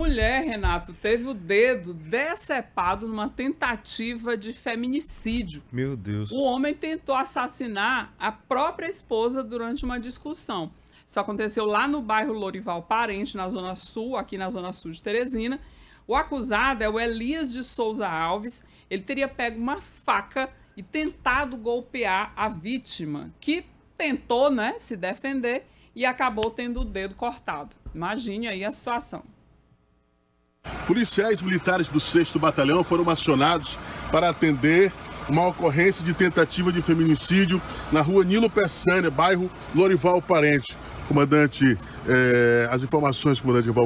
mulher, Renato, teve o dedo decepado numa tentativa de feminicídio. Meu Deus. O homem tentou assassinar a própria esposa durante uma discussão. Isso aconteceu lá no bairro Lorival Parente, na Zona Sul, aqui na Zona Sul de Teresina. O acusado é o Elias de Souza Alves. Ele teria pego uma faca e tentado golpear a vítima, que tentou, né, se defender e acabou tendo o dedo cortado. Imagine aí a situação. Policiais militares do 6º Batalhão foram acionados para atender uma ocorrência de tentativa de feminicídio na rua Nilo Peçanha, bairro Lorival Parente. Comandante, as informações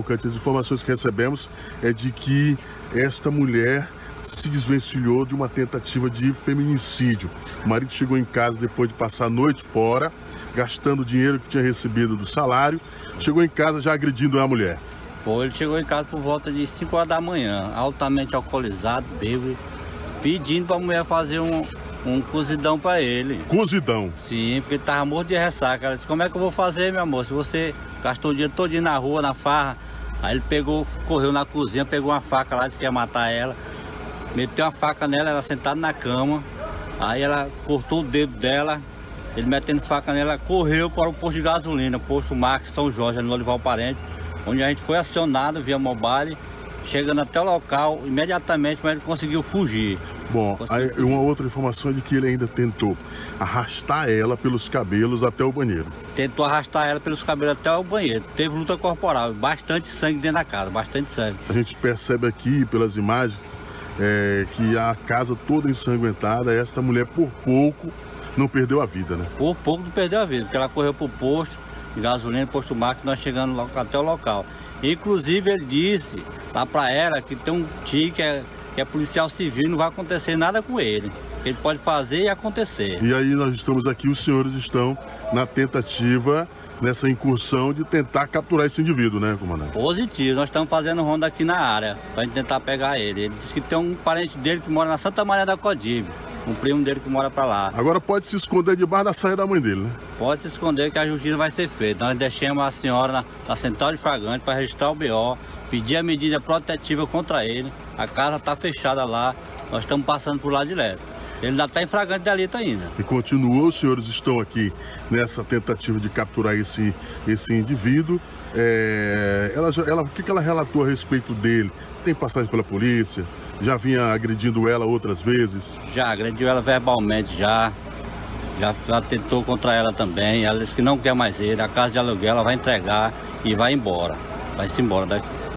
que recebemos é de que esta mulher se desvencilhou de uma tentativa de feminicídio. O marido chegou em casa depois de passar a noite fora, gastando o dinheiro que tinha recebido do salário, chegou em casa já agredindo a mulher. Ele chegou em casa por volta de 5 horas da manhã, altamente alcoolizado, bêbado, pedindo para a mulher fazer um cozidão para ele. Cozidão? Sim, porque ele estava morto de ressaca. Ela disse, como é que eu vou fazer, meu amor, se você gastou o dia todinho na rua, na farra? Aí ele correu na cozinha, pegou uma faca lá, disse que ia matar ela, meteu uma faca nela, ela sentada na cama, aí ela cortou o dedo dela, ele metendo faca nela, correu para o posto de gasolina, posto Max São Jorge, no Lorival Parente, onde a gente foi acionado via mobile, chegando até o local, imediatamente, mas ele conseguiu fugir. Bom, aí uma outra informação é de que ele ainda tentou arrastar ela pelos cabelos até o banheiro. Tentou arrastar ela pelos cabelos até o banheiro. Teve luta corporal, bastante sangue dentro da casa, bastante sangue. A gente percebe aqui, pelas imagens, que a casa toda ensanguentada, esta mulher por pouco não perdeu a vida, né? Por pouco não perdeu a vida, porque ela correu para o posto de gasolina, posto Max, nós chegando até o local. Inclusive ele disse lá para ela que tem um tio que é policial civil, não vai acontecer nada com ele. Ele pode fazer e acontecer. E aí nós estamos aqui, os senhores estão na tentativa, nessa incursão de tentar capturar esse indivíduo, né, comandante? Positivo, nós estamos fazendo ronda aqui na área, para tentar pegar ele. Ele disse que tem um parente dele que mora na Santa Maria da Codibe, um primo dele que mora para lá. Agora pode se esconder debaixo da saia da mãe dele, né? Pode se esconder que a justiça vai ser feita. Nós deixamos a senhora na central de flagrante para registrar o BO, pedir a medida protetiva contra ele. A casa está fechada lá, nós estamos passando por lá direto. Ele ainda está em flagrante delito ainda. E continua, os senhores estão aqui nessa tentativa de capturar esse indivíduo. O que ela relatou a respeito dele? Tem passagem pela polícia? Já vinha agredindo ela outras vezes? Já agrediu ela verbalmente, já tentou contra ela também. Ela disse que não quer mais ele, a casa de aluguel ela vai entregar e vai embora. Vai-se embora daqui.